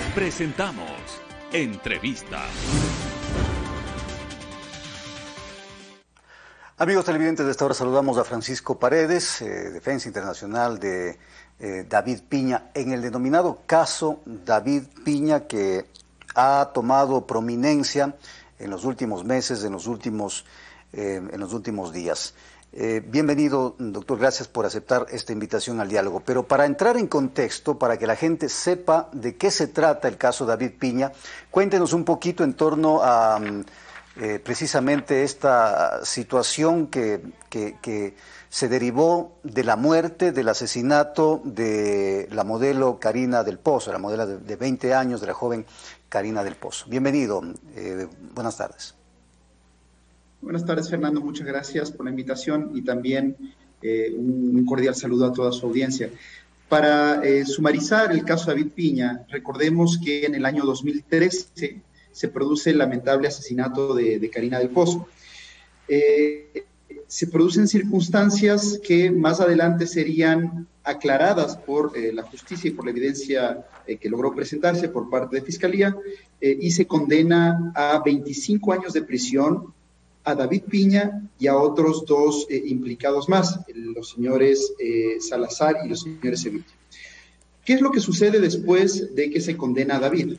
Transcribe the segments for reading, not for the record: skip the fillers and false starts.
Presentamos Entrevista. Amigos televidentes, de esta hora saludamos a Francisco Paredes, defensa internacional de David Piña, en el denominado caso David Piña, que ha tomado prominencia en los últimos meses, en los últimos días. Bienvenido, doctor, gracias por aceptar esta invitación al diálogo. Pero para entrar en contexto, para que la gente sepa de qué se trata el caso David Piña, cuéntenos un poquito en torno a precisamente esta situación que se derivó de la muerte, del asesinato de la modelo Karina del Pozo, la modelo de 20 años de la joven Karina del Pozo. Bienvenido, buenas tardes. Buenas tardes, Fernando, muchas gracias por la invitación y también un cordial saludo a toda su audiencia. Para sumarizar el caso David Piña, recordemos que en el año 2013 se produce el lamentable asesinato de Karina del Pozo. Se producen circunstancias que más adelante serían aclaradas por la justicia y por la evidencia que logró presentarse por parte de Fiscalía, y se condena a 25 años de prisión a David Piña y a otros dos implicados más, los señores Salazar y los señores Sevilla. ¿Qué es lo que sucede después de que se condena a David?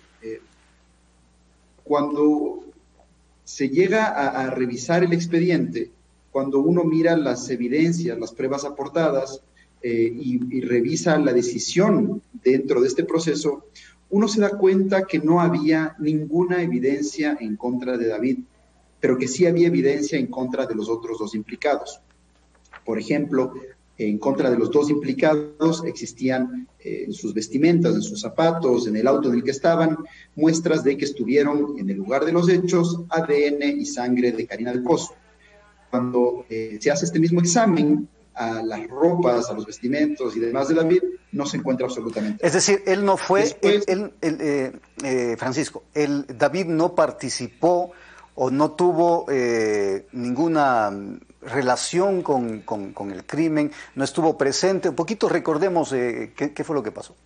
Cuando se llega a revisar el expediente, cuando uno mira las evidencias, las pruebas aportadas y revisa la decisión dentro de este proceso, uno se da cuenta que no había ninguna evidencia en contra de David, pero que sí había evidencia en contra de los otros dos implicados. Por ejemplo, en contra de los dos implicados existían en sus vestimentas, en sus zapatos, en el auto en el que estaban, muestras de que estuvieron en el lugar de los hechos ADN y sangre de Karina del Pozo. Cuando se hace este mismo examen a las ropas, a los vestimentos y demás de David, no se encuentra absolutamente. Es decir, él no fue, Francisco, David no participó o no tuvo ninguna relación con el crimen, no estuvo presente. Un poquito recordemos qué fue lo que pasó.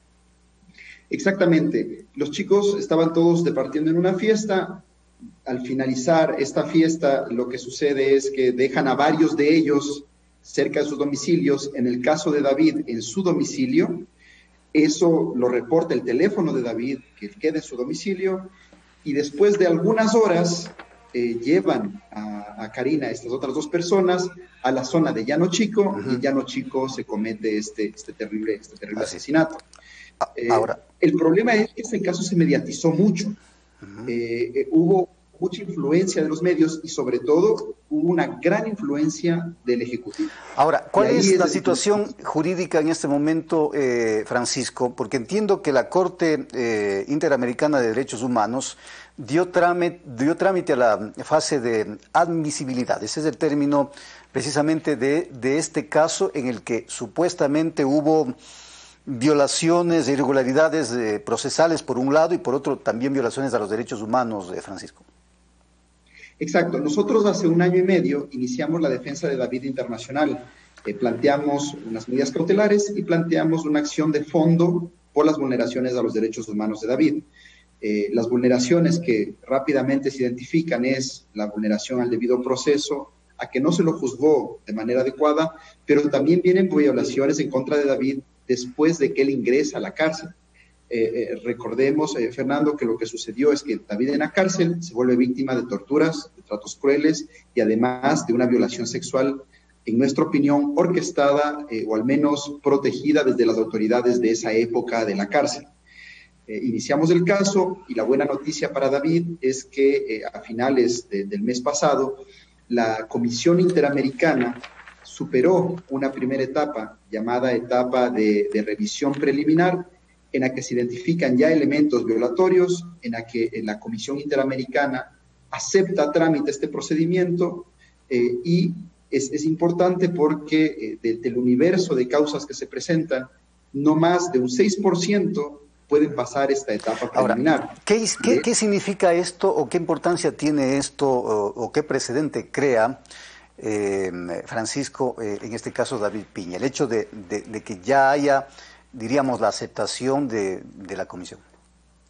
Exactamente. Los chicos estaban todos departiendo en una fiesta. Al finalizar esta fiesta, lo que sucede es que dejan a varios de ellos cerca de sus domicilios. En el caso de David, en su domicilio, eso lo reporta el teléfono de David, que queda en su domicilio, y después de algunas horas llevan a Karina, estas otras dos personas, a la zona de Llano Chico, y en Llano Chico se comete este terrible asesinato. Ahora, el problema es que este caso se mediatizó mucho. Hubo mucha influencia de los medios y sobre todo hubo una gran influencia del Ejecutivo. Ahora, ¿cuál es la situación jurídica en este momento, Francisco? Porque entiendo que la Corte Interamericana de Derechos Humanos dio trámite a la fase de admisibilidad. Ese es el término precisamente de este caso en el que supuestamente hubo violaciones e irregularidades procesales por un lado y por otro también violaciones a los derechos humanos, Francisco. Exacto. Nosotros hace 1 año y medio iniciamos la defensa de David Internacional. Planteamos unas medidas cautelares y planteamos una acción de fondo por las vulneraciones a los derechos humanos de David. Las vulneraciones que rápidamente se identifican es la vulneración al debido proceso, a que no se lo juzgó de manera adecuada, pero también vienen violaciones en contra de David después de que él ingresa a la cárcel. Recordemos, Fernando, que lo que sucedió es que David en la cárcel se vuelve víctima de torturas, de tratos crueles y además de una violación sexual, en nuestra opinión, orquestada o al menos protegida desde las autoridades de esa época de la cárcel. Iniciamos el caso y la buena noticia para David es que a finales del mes pasado la Comisión Interamericana superó una primera etapa llamada etapa de revisión preliminar, en la que se identifican ya elementos violatorios, en la que la Comisión Interamericana acepta a trámite este procedimiento y es importante porque del universo de causas que se presentan, no más de un 6% pueden pasar esta etapa preliminar. Ahora, ¿qué significa esto o qué importancia tiene esto o qué precedente crea, Francisco, en este caso David Piña? El hecho de que ya haya, diríamos, la aceptación de la comisión.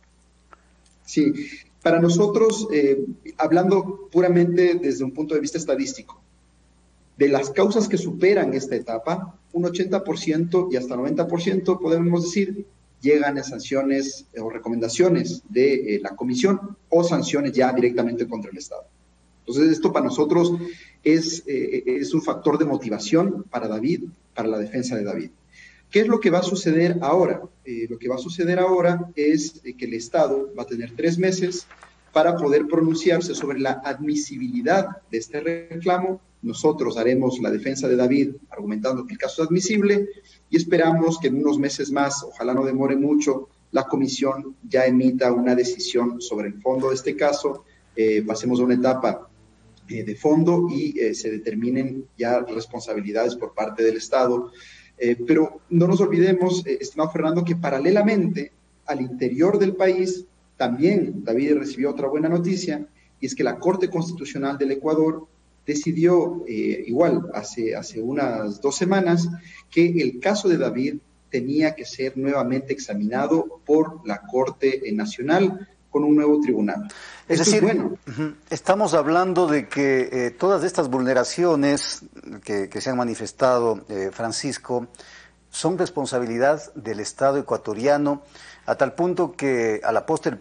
Sí, para nosotros, hablando puramente desde un punto de vista estadístico, de las causas que superan esta etapa, un 80% y hasta 90% podemos decir llegan a sanciones o recomendaciones de la comisión o sanciones ya directamente contra el Estado. Entonces, esto para nosotros es un factor de motivación para David, para la defensa de David. ¿Qué es lo que va a suceder ahora? Lo que va a suceder ahora es que el Estado va a tener 3 meses para poder pronunciarse sobre la admisibilidad de este reclamo. Nosotros haremos la defensa de David argumentando que el caso es admisible y esperamos que en unos meses más, ojalá no demore mucho, la comisión ya emita una decisión sobre el fondo de este caso, pasemos a una etapa de fondo y se determinen ya responsabilidades por parte del Estado. Pero no nos olvidemos, estimado Fernando, que paralelamente al interior del país también David recibió otra buena noticia, y es que la Corte Constitucional del Ecuador decidió, igual hace unas 2 semanas, que el caso de David tenía que ser nuevamente examinado por la Corte Nacional con un nuevo tribunal. Es Esto decir, es bueno. Estamos hablando de que todas estas vulneraciones que se han manifestado, Francisco, son responsabilidad del Estado ecuatoriano, a tal punto que a la postre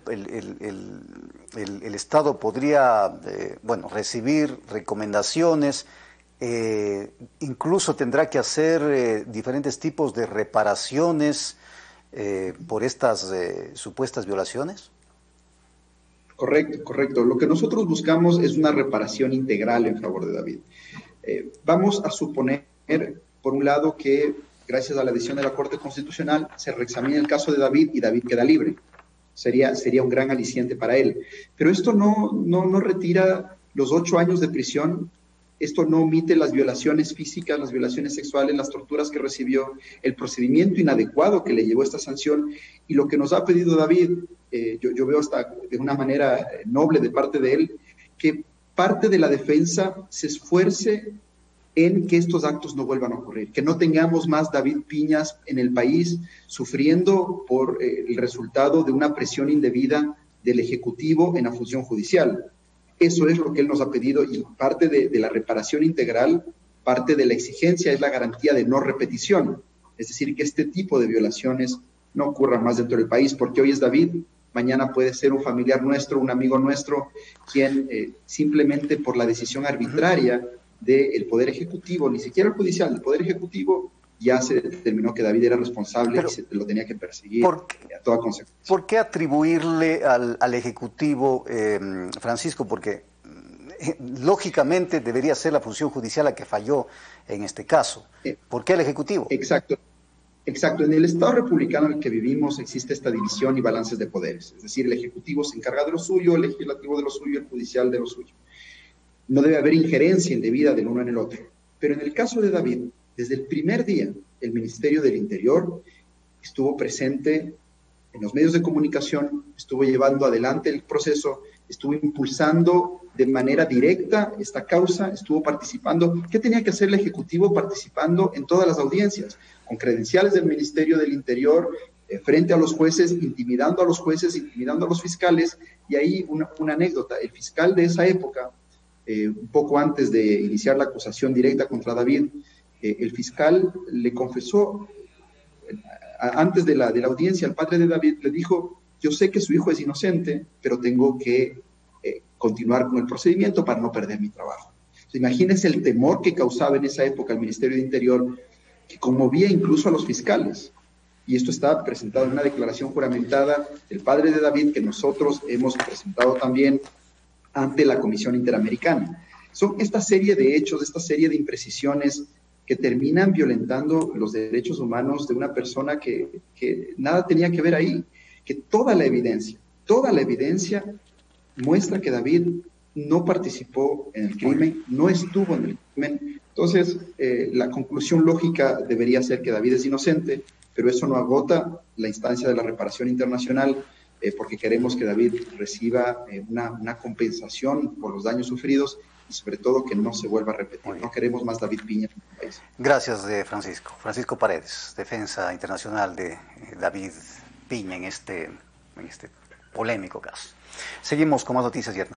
el Estado podría recibir recomendaciones, incluso tendrá que hacer diferentes tipos de reparaciones por estas supuestas violaciones. Correcto, correcto. Lo que nosotros buscamos es una reparación integral en favor de David. Vamos a suponer, por un lado, que gracias a la decisión de la Corte Constitucional se reexamina el caso de David y David queda libre. Sería un gran aliciente para él. Pero esto no retira los 8 años de prisión, esto no omite las violaciones físicas, las violaciones sexuales, las torturas que recibió, el procedimiento inadecuado que le llevó esta sanción, y lo que nos ha pedido David, yo veo hasta de una manera noble de parte de él, que parte de la defensa se esfuerce en que estos actos no vuelvan a ocurrir, que no tengamos más David Piñas en el país sufriendo por el resultado de una presión indebida del Ejecutivo en la función judicial. Eso es lo que él nos ha pedido, y parte de la reparación integral, parte de la exigencia es la garantía de no repetición, es decir, que este tipo de violaciones no ocurran más dentro del país, porque hoy es David, mañana puede ser un familiar nuestro, un amigo nuestro, quien simplemente por la decisión arbitraria del Poder Ejecutivo, ni siquiera el judicial, del Poder Ejecutivo, ya se determinó que David era responsable. Pero, y se lo tenía que perseguir a toda consecuencia. ¿Por qué atribuirle al Ejecutivo, Francisco? Porque lógicamente debería ser la función judicial la que falló en este caso. ¿Por qué el Ejecutivo? Exacto. En el Estado republicano en el que vivimos existe esta división y balances de poderes. Es decir, el Ejecutivo se encarga de lo suyo, el Legislativo de lo suyo, el Judicial de lo suyo. No debe haber injerencia indebida del uno en el otro. Pero en el caso de David, desde el primer día, el Ministerio del Interior estuvo presente en los medios de comunicación, estuvo llevando adelante el proceso, estuvo impulsando de manera directa esta causa, estuvo participando. ¿Qué tenía que hacer el Ejecutivo? Participando en todas las audiencias, con credenciales del Ministerio del Interior, frente a los jueces, intimidando a los jueces, intimidando a los fiscales. Y ahí una anécdota, el fiscal de esa época, un poco antes de iniciar la acusación directa contra David, el fiscal le confesó, antes de la audiencia, al padre de David, le dijo: yo sé que su hijo es inocente, pero tengo que continuar con el procedimiento para no perder mi trabajo. Entonces, imagínense el temor que causaba en esa época el Ministerio de Interior, que conmovía incluso a los fiscales. Y esto está presentado en una declaración juramentada del padre de David, que nosotros hemos presentado también ante la Comisión Interamericana. Son esta serie de hechos, esta serie de imprecisiones que terminan violentando los derechos humanos de una persona que nada tenía que ver ahí, que toda la evidencia muestra que David no participó en el crimen, no estuvo en el crimen. Entonces, la conclusión lógica debería ser que David es inocente, pero eso no agota la instancia de la reparación internacional, porque queremos que David reciba una compensación por los daños sufridos y sobre todo que no se vuelva a repetir. No queremos más David Piña en el país. Gracias, Francisco. Francisco Paredes, defensa internacional de David Piña en este polémico caso. Seguimos con más noticias, Yerna.